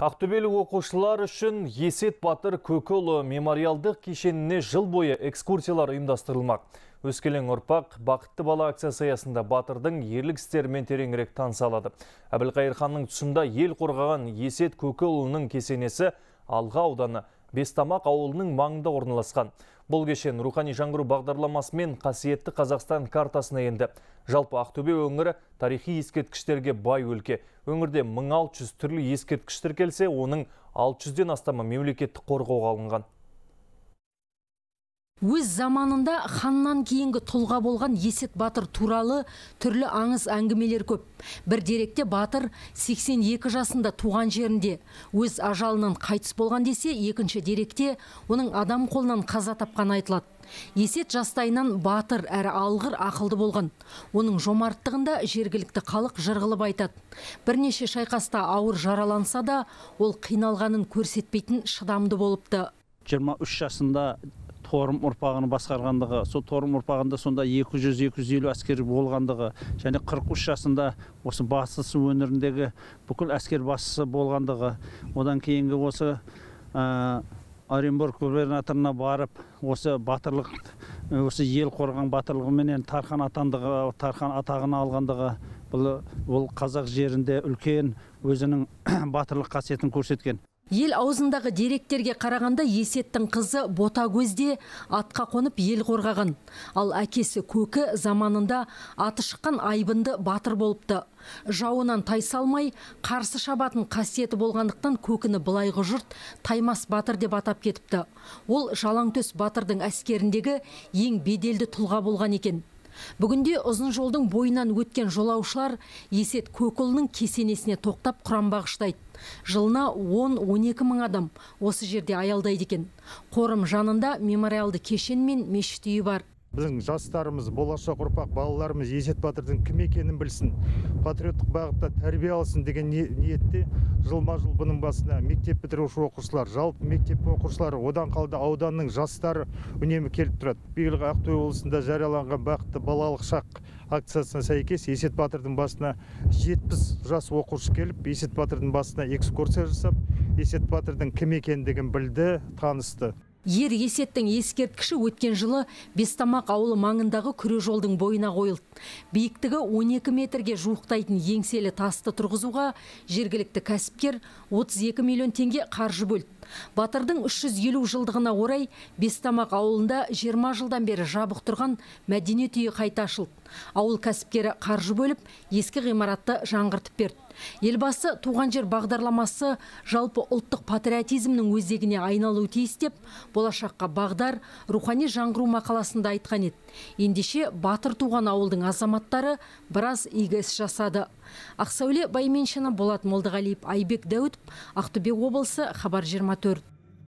Ақтөбелік оқушылар үшін Есет Батыр Көкеұлы мемориалдық кешеніне жыл бойы экскурсиялар ұйымдастырылмақ. Өскелең ұрпақ бақытты бала акциясы аясында Батырдың ерлік істерімен тереңірек таныса алады. Әбілқайыр ханның тұсында ел қорғаған Есет Көкеұлының кесенесі Алға ауданы Бестамақ ауылының маңында орналасқан. Бұл кешен рухани жаңғыру бағдарламасымен қасиетті Қазақстан картасына енді. Жалпы Ақтөбе өңірі тарихи ескерткіштерге бай өлке. Өңірде 1600 түрлі ескерткіш тіркелсе, оның 600-ден астамы мемлекеттік қорғауға алынған. Өз заманында ханнан кейінгі тұлға болған Есет Батыр туралы түрлі аңыз әңгімелер көп. Бір деректе Батыр 82 жасында туған жерінде өз ажалынан қайтыс болған десе, екінші деректе оның адам қолынан қаза тапқаны айтылады. Есет жастайынан батыр әрі алғыр ақылды болған. Оның жомарттығында жергілікті халық жырғылып айтады. Бірнеше шайқаста ауыр жараланса да, ол қиналғанын көрсетпейтін шыдамды болыпты. 23 жасында Торым ұрпағын басқарғандығы, сол Торым ұрпағында сонда 200-250 әскер болғандығы, және 43 жасында осы басысы өңіріндегі бүкіл әскер басшысы болғандығы, одан кейінгі осы Оренбург губернаторына барып, осы батырлық, осы ел қорған батырлығыменен Тархан атағын алғандығы, бұл қазақ жерінде үлкен өзінің батырлық қасиетін көрсеткен. Ел аузындағы деректерге қарағанда Есеттің қызы Ботагөзде атқа қонып ел қорғаған. Ал әкесі Көкі заманында аты шыққан айбынды батыр болыпты. Жауынан тайсалмай, қарсы шабатын қасиеті болғандықтан Көкіні былайғы жұрт Таймас батыр деп атап кетіпті. Ол Жалаңтөс батырдың әскеріндегі ең беделді тұлға болған екен. Бүгінде ұзын жолдың бойынан өткен жолаушылар Есет Көкеұлының кесенесіне тоқтап құран бағыштайды. Жылына 10-12 мың адам осы жерде аялдайды екен. Қорым жанында мемориалды кешен мен мешіт үйі бар. Біздің жастарымыз, болашақ ұрпақ балаларымыз Есет Батырдың кім екенін білсін, патриоттық бағытта тәрбие алсын деген ниетте жылма-жыл бұның басына мектеп бітіруші оқушылар, жалпы мектеп оқушылары, одан қалды ауданның жастары үнемі келіп тұрады. Биылғы Ақтөбе облысында жарияланған бақытты балалық шақ акциясына сәйкес Есет Батырдың басына 70 жас оқушы келіп, Есет Батырдың басына экскурсия жасап, Есет Батырдың кім екендігін білді, танысты. Ер Есеттің ескерткіші өткен жылы Бестамақ ауылы маңындағы күре жолдың бойына қойылды. Биіктігі 12 метрге жуықтайтын еңселі тасты тұрғызуға жергілікті кәсіпкер 32 миллион теңге қаржы бөлді. Батырдың 350 жылдығына орай Бестамақ ауылында 20 жылдан бері жабық тұрған мәдениет үйі қайта ашылды. Ауыл кәсіпкері қаржы бөліп, ескі ғимаратты жаңғыртып берді. Елбасы туған жер бағдарламасы жалпы ұлттық патриотизмнің өзегіне айналуы тиіс деп, болашаққа бағдар рухани жаңғыру мақаласында айтқан еді. Ендеше Батыр туған ауылдың азаматтары біраз игі іс жасады. Ақсәуле Байменшина, Болат Молдығалиев, Айбек Дәуітов, Ақтөбе облысы, Хабар 24.